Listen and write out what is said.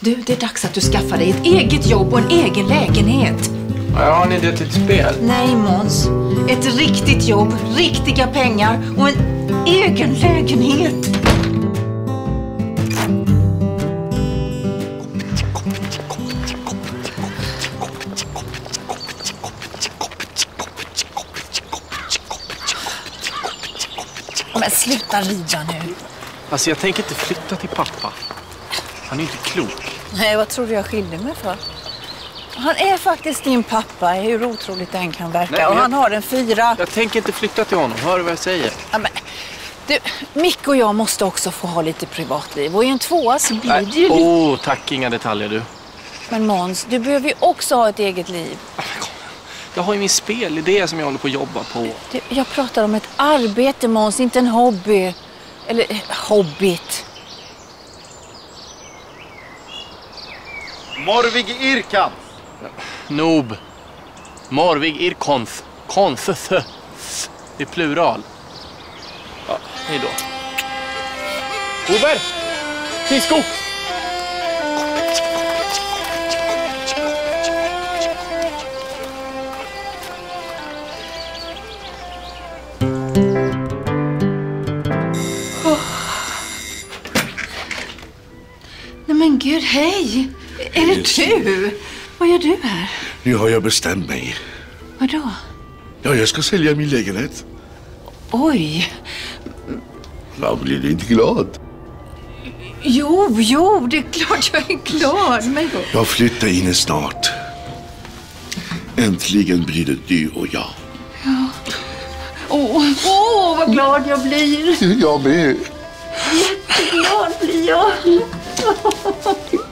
Du, det är dags att du skaffar dig ett eget jobb och en egen lägenhet. Ja, har ni det till ett spel? Nej, Måns. Ett riktigt jobb, riktiga pengar och en egen lägenhet. Men sluta rida nu. Alltså jag tänker inte flytta till pappa. Han är inte klok. Nej, vad tror du jag skiljer mig för? Han är faktiskt din pappa, hur otroligt den kan verka. Nej, och han har en 4. Jag tänker inte flytta till honom, hör du vad jag säger? Ja, men, du, Micke och jag måste också få ha lite privatliv. Och i en 2 så blir det ju lite... Tack, inga detaljer du. Men Måns, du behöver ju också ha ett eget liv. Jag har ju min spelidé som jag håller på att jobba på. Du, jag pratar om ett arbete, Måns, inte en hobby. Eller hobbit. Morvig Irkan. Noob. Morvig Irkonf. Konf. Det är plural. Ja, hej då. Ober! Fisko! Nej men gud, hej! Är det du? Vad gör du här? Nu har jag bestämt mig. Vadå? Ja, jag ska sälja min lägenhet. Oj. Vad blir du inte glad? Jo, det är klart jag är glad. Men... Jag flyttar in snart. Äntligen blir det du och jag. Ja. Åh, vad glad jag blir. Jag med. Jätteglad blir jag.